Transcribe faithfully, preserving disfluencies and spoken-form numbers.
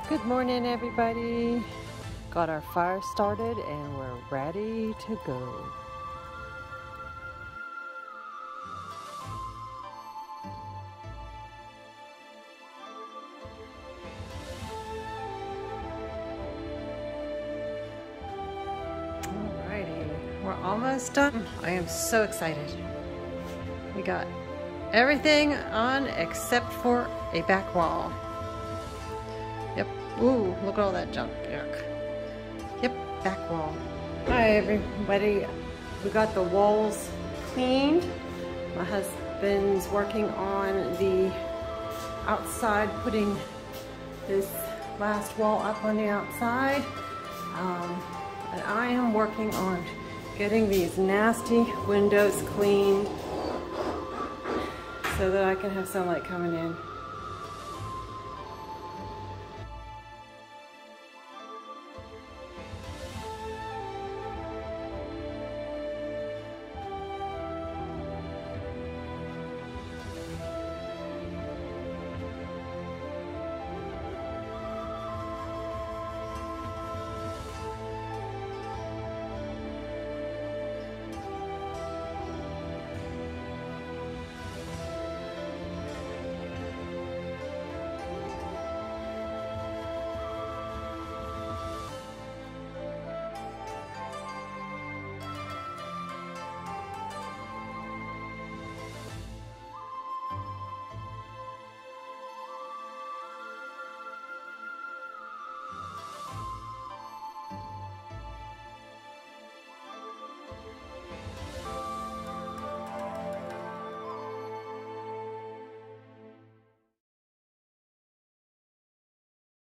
Good morning, everybody. Got our fire started and we're ready to go. Alrighty, we're almost done. I am so excited. We got everything on except for a back wall. Yep. Ooh, look at all that junk. Yuck. Yep, back wall. Hi, everybody. We got the walls cleaned. My husband's working on the outside, putting this last wall up on the outside. Um, and I am working on getting these nasty windows cleaned so that I can have sunlight coming in.